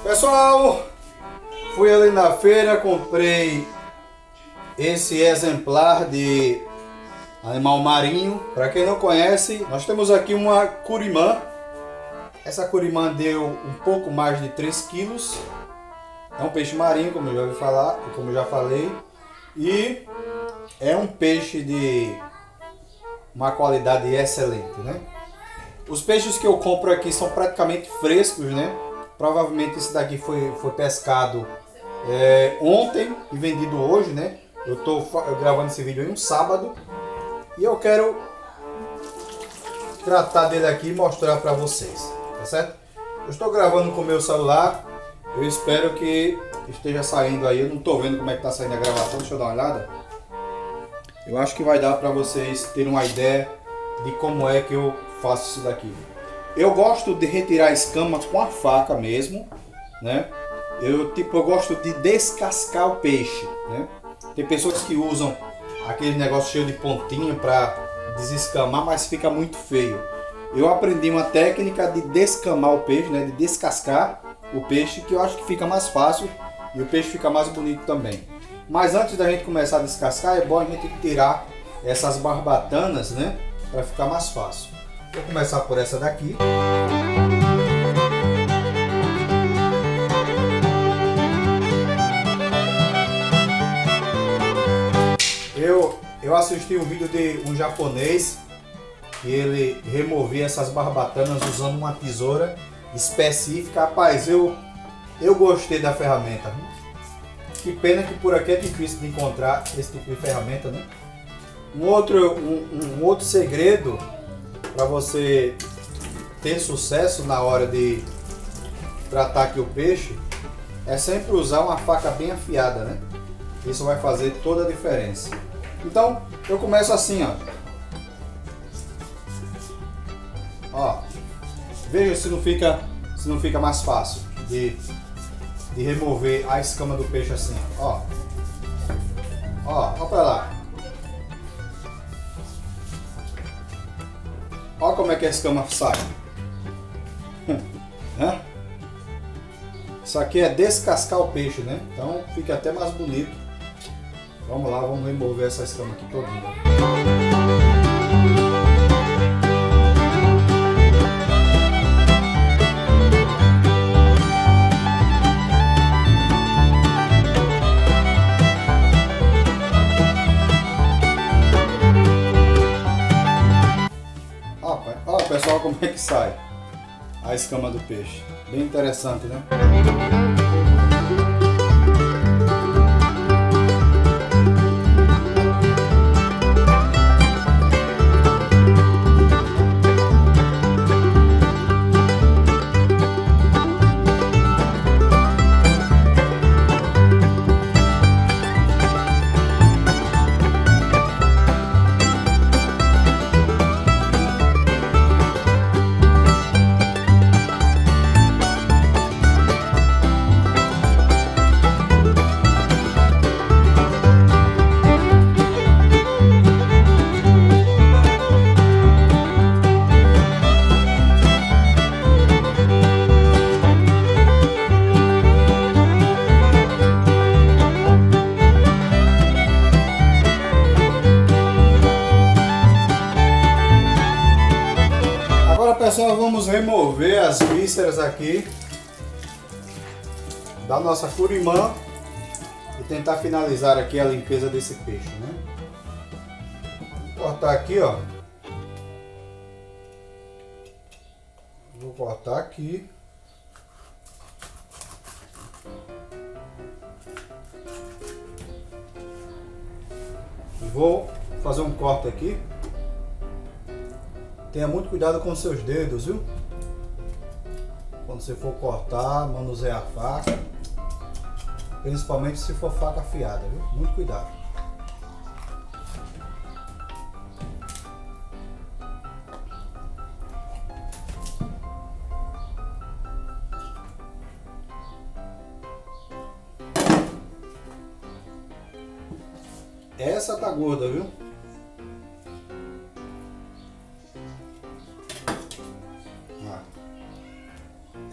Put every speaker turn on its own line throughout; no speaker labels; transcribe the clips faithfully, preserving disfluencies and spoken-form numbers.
Pessoal, fui ali na feira, comprei esse exemplar de animal marinho. Para quem não conhece, nós temos aqui uma curimã. Essa curimã deu um pouco mais de três quilos. É um peixe marinho, como eu já ouvi falar, como eu já falei. E é um peixe de uma qualidade excelente, né? Os peixes que eu compro aqui são praticamente frescos, né? Provavelmente esse daqui foi, foi pescado é, ontem e vendido hoje, né? Eu estou gravando esse vídeo em um sábado e eu quero tratar dele aqui e mostrar para vocês, tá certo? Eu estou gravando com o meu celular, eu espero que esteja saindo aí. Eu não estou vendo como é que está saindo a gravação, deixa eu dar uma olhada. Eu acho que vai dar para vocês terem uma ideia de como é que eu faço isso daqui. Eu gosto de retirar a escama com a faca mesmo, né? Eu tipo eu gosto de descascar o peixe, né? Tem pessoas que usam aquele negócio cheio de pontinha para desescamar, mas fica muito feio. Eu aprendi uma técnica de descamar o peixe, né? De descascar o peixe, que eu acho que fica mais fácil e o peixe fica mais bonito também. Mas antes da gente começar a descascar, é bom a gente tirar essas barbatanas, né? Para ficar mais fácil. Vou começar por essa daqui. Eu, eu assisti um vídeo de um japonês que ele removia essas barbatanas usando uma tesoura específica. Rapaz, eu, eu gostei da ferramenta. Que pena que por aqui é difícil de encontrar esse tipo de ferramenta, né? Um outro, um, um outro segredo para você ter sucesso na hora de tratar aqui o peixe é sempre usar uma faca bem afiada, né? Isso vai fazer toda a diferença. Então eu começo assim, ó. Ó, veja se não fica, se não fica mais fácil de, de remover a escama do peixe assim, ó. Ó, ó pra lá. Olha como é que a escama sai. Isso aqui é descascar o peixe, né? Então fica até mais bonito. Vamos lá, vamos remover essa escama aqui todinha. Olha pessoal, como é que sai a escama do peixe. Bem interessante, né? Pessoal, vamos remover as vísceras aqui da nossa curimã e tentar finalizar aqui a limpeza desse peixe, né? Vou cortar aqui, ó. Vou cortar aqui. E vou fazer um corte aqui. Tenha muito cuidado com seus dedos, viu? Quando você for cortar, manusear a faca. Principalmente se for faca afiada, viu? Muito cuidado. Essa tá gorda, viu?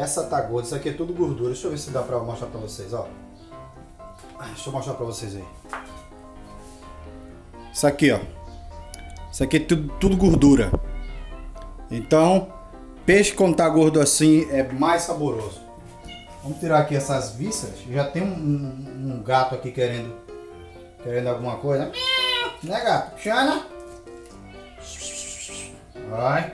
Essa tá gorda, isso aqui é tudo gordura. Deixa eu ver se dá pra mostrar pra vocês, ó. Deixa eu mostrar pra vocês aí. Isso aqui, ó. Isso aqui é tudo, tudo gordura. Então, peixe quando tá gordo assim é mais saboroso. Vamos tirar aqui essas vísceras. Já tem um, um, um gato aqui querendo, querendo alguma coisa. Né, gato? Xana? Vai.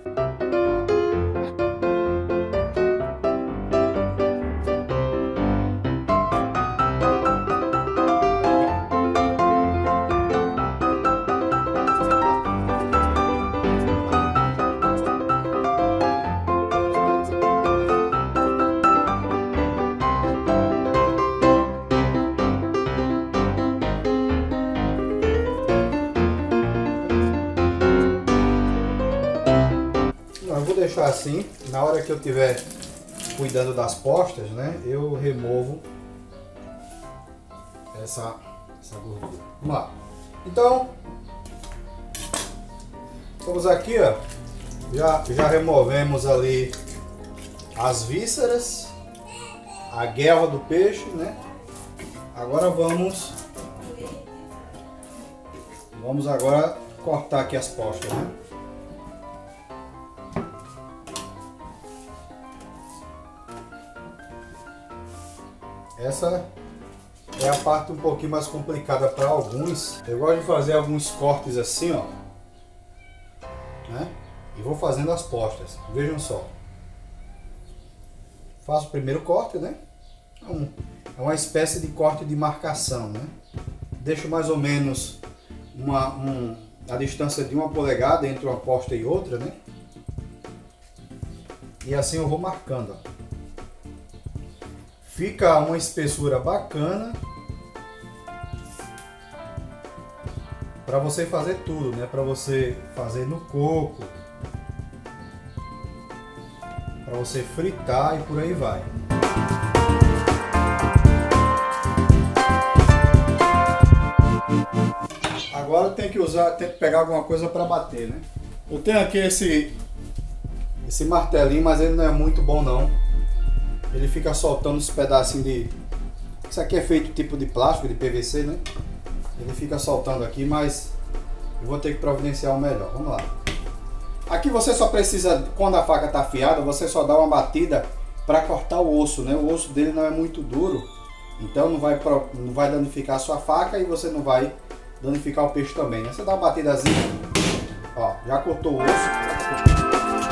Eu vou deixar assim, na hora que eu estiver cuidando das postas, né, eu removo essa, essa gordura. Vamos lá. Então, estamos aqui, ó, já, já removemos ali as vísceras, a guelra do peixe, né? Agora vamos, vamos agora cortar aqui as postas, né? Essa é a parte um pouquinho mais complicada para alguns. Eu gosto de fazer alguns cortes assim, ó, né? E vou fazendo as postas. Vejam só. Faço o primeiro corte, né? É, um, é uma espécie de corte de marcação, né? Deixo mais ou menos uma, um, a distância de uma polegada entre uma posta e outra, né? E assim eu vou marcando, ó. Fica uma espessura bacana para você fazer tudo, né? Para você fazer no coco, para você fritar e por aí vai. Agora tem que usar, tem que pegar alguma coisa para bater, né? Eu tenho aqui esse esse martelinho, mas ele não é muito bom não. Ele fica soltando os pedacinhos de... Isso aqui é feito tipo de plástico, de P V C, né? Ele fica soltando aqui, mas eu vou ter que providenciar o melhor. Vamos lá. Aqui você só precisa, quando a faca está afiada, você só dá uma batida para cortar o osso, né? O osso dele não é muito duro, então não vai, não vai danificar a sua faca e você não vai danificar o peixe também, né? Você dá uma batidazinha, ó, já cortou o osso.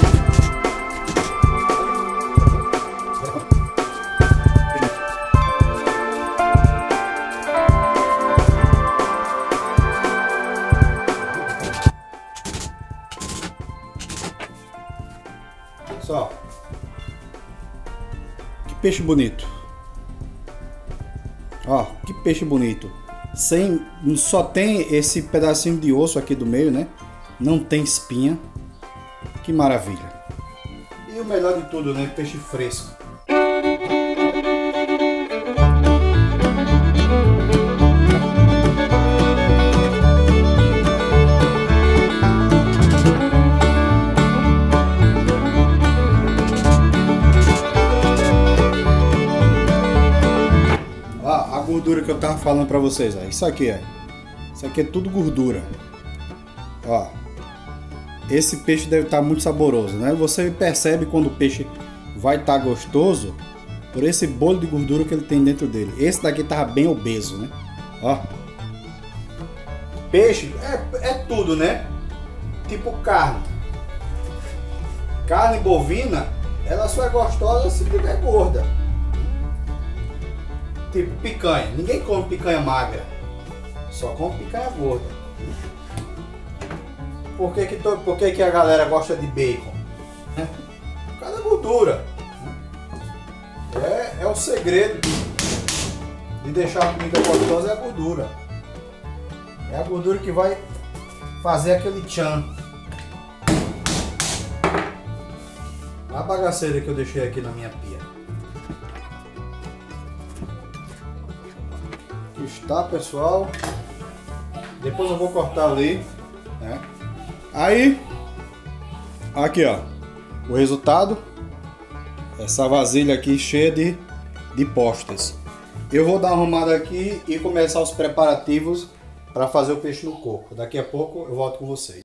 Só. Que peixe bonito. Ó, que peixe bonito. Sem, só tem esse pedacinho de osso aqui do meio, né? Não tem espinha. Que maravilha. E o melhor de tudo, né? Peixe fresco. Gordura que eu tava falando pra vocês, ó. Isso aqui, ó. Isso aqui é tudo gordura. Ó. Esse peixe deve estar muito saboroso, né? Você percebe quando o peixe vai estar gostoso por esse bolo de gordura que ele tem dentro dele. Esse daqui tava bem obeso, né? Ó. Peixe é, é tudo, né? Tipo carne. Carne bovina, ela só é gostosa se tiver gorda. Tipo picanha, ninguém come picanha magra, só come picanha gorda. Por que que, to, por que que a galera gosta de bacon? Por causa da gordura. É, é o segredo de deixar a comida gostosa, é a gordura. É a gordura que vai fazer aquele tchan. A bagaceira que eu deixei aqui na minha pia. Está, pessoal, depois eu vou cortar ali, né? Aí aqui, ó, o resultado essa vasilha aqui cheia de, de postas. Eu vou dar uma arrumada aqui e começar os preparativos para fazer o peixe no coco. Daqui a pouco eu volto com vocês.